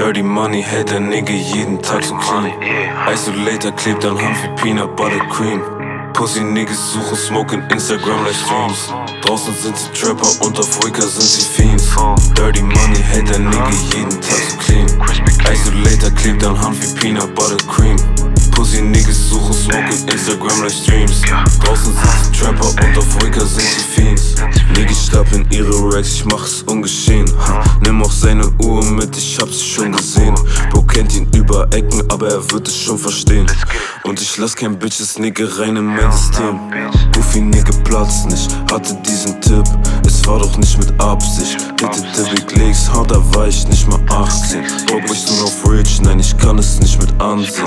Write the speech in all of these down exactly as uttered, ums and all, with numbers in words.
Dirty Money hält der Nigga jeden Tag so clean. Isolator klebt an Hand wie Peanut Butter Cream. Pussy Niggas suchen Smoke in Instagram Livestreams. Draußen sind sie Trapper und auf Wicker sind sie Fiends. Dirty Money hält der Nigga jeden Tag so clean. Isolator klebt an Hand wie Peanut Butter Cream. Pussy Niggas suchen Smoke in Instagram Livestreams. Draußen sind sie Trapper und auf Wicker sind sie Fiends. Niggas stapeln ihre Racks, ich mach es ungeschehen. ha. Nimm auch seine Uhr mit, ich hab sie schon gesehen. Bro kennt ihn über Ecken, aber er wird es schon verstehen. Und ich lass kein Bitches Nigga rein in mein System. Goofy Nigga platzt nicht, hatte diesen Tipp. Es war doch nicht mit Absicht. Hittete Big Legs, ha, da war ich nicht mal achtzehn. Bro, bist du noch rich? Nein, ich kann es nicht mit ansehen.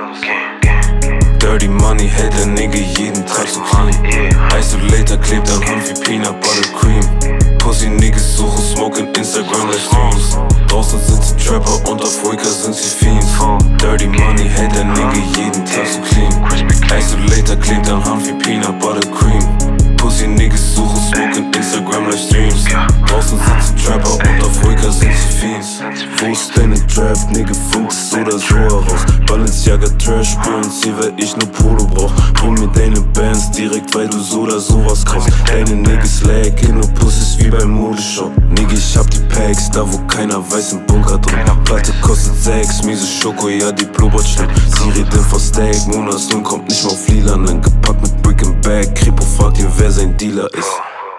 Dirty Money hält der Nigga jeden Tag so clean. Isolator klebt an Hand wie Peanut Butter Cream. Pussy Niggas suchen Smoke in Instagram Livestreams. Draußen sind sie Trapper und auf Wicker sind sie Fiends. Dirty Money hält der Nigga jeden Tag so clean. Isolator klebt an Hand wie Peanut Butter Cream. Pussy Niggas suchen Smoke in Instagram Livestreams. Draußen sind sie Trapper und auf Wicker sind sie Fiends. Wo ist deine Trap, Nigga, funkt es oder so heraus. Balenciaga Trash spielen, sie weil ich nur Polo brauch. Hol mir deine Bands direkt, weil du so oder sowas kaufst. Deine Niggas lag in nur Pussys wie beim Modeshop. Nigga, ich hab die Packs, da wo keiner weiß im Bunker drin. Platte kostet sechs, miese Schoko, ja die blubbert schlimm. Sie redet vor Steak, Monas Sohn kommt nicht mehr auf Lilanen. Gepackt mit Brick and Bag, Kripo fragt ihn, wer sein Dealer ist.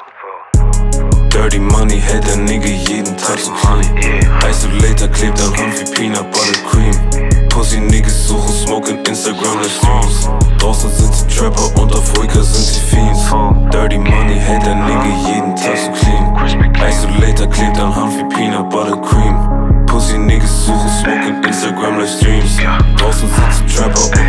Dirty Money hält der Nigga jeden Tag so clean. Isolator klebt an Hand wie Peanut Butter Cream. Pussy Niggas suchen Smoke in Instagram Livestreams. Draußen sind sie Trapper und auf Wicker sind sie Fiends. Dirty Money hält der Nigga jeden Tag so clean. Isolator klebt an Hand wie Peanut Butter Cream. Pussy Niggas suchen Smoke in Instagram Livestreams. Draußen sind sie Trapper und